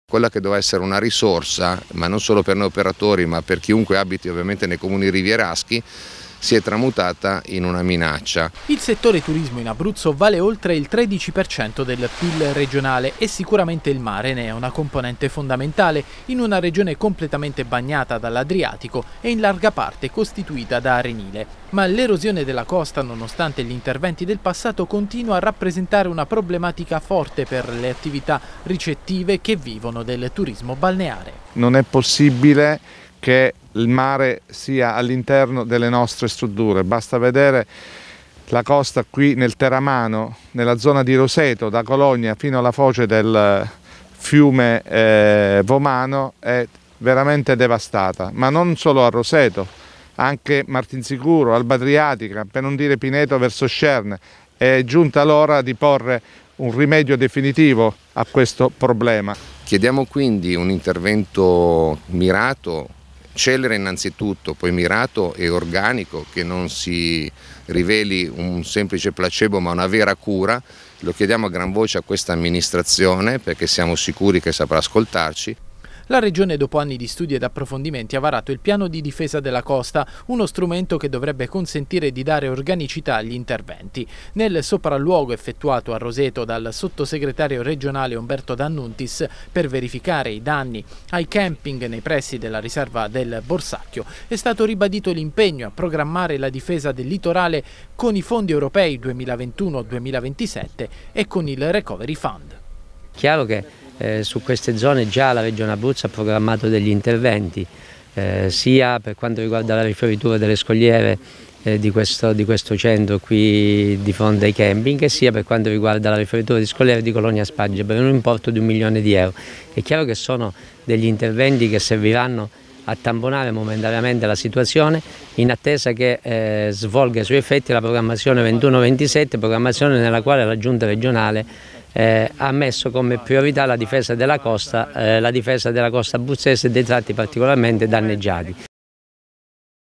Quella che doveva essere una risorsa, ma non solo per noi operatori, ma per chiunque abiti ovviamente nei comuni rivieraschi, si è tramutata in una minaccia. Il settore turismo in Abruzzo vale oltre il 13% del PIL regionale e sicuramente il mare ne è una componente fondamentale in una regione completamente bagnata dall'Adriatico e in larga parte costituita da arenile. Ma l'erosione della costa, nonostante gli interventi del passato, continua a rappresentare una problematica forte per le attività ricettive che vivono del turismo balneare. Non è possibile che il mare sia all'interno delle nostre strutture, basta vedere la costa qui nel Teramano, nella zona di Roseto, da Cologna fino alla foce del fiume Vomano, è veramente devastata, ma non solo a Roseto, anche Martinsicuro, Alba Adriatica, per non dire Pineto verso Scerne. È giunta l'ora di porre un rimedio definitivo a questo problema. Chiediamo quindi un intervento mirato, celere innanzitutto, poi mirato e organico, che non si riveli un semplice placebo ma una vera cura. Lo chiediamo a gran voce a questa amministrazione perché siamo sicuri che saprà ascoltarci. La Regione, dopo anni di studi ed approfondimenti, ha varato il piano di difesa della costa, uno strumento che dovrebbe consentire di dare organicità agli interventi. Nel sopralluogo effettuato a Roseto dal sottosegretario regionale Umberto D'Annuntis per verificare i danni ai camping nei pressi della riserva del Borsacchio, è stato ribadito l'impegno a programmare la difesa del litorale con i fondi europei 2021-2027 e con il Recovery Fund. Chiaro che su queste zone già la Regione Abruzzo ha programmato degli interventi, sia per quanto riguarda la rifioritura delle scogliere di questo centro qui di fronte ai camping, sia per quanto riguarda la rifioritura di scogliere di Colonia Spaggia per un importo di 1 milione di euro. È chiaro che sono degli interventi che serviranno a tamponare momentaneamente la situazione in attesa che svolga i suoi effetti la programmazione 21-27, programmazione nella quale la Giunta regionale ha messo come priorità la difesa della costa abruzzese e dei tratti particolarmente danneggiati.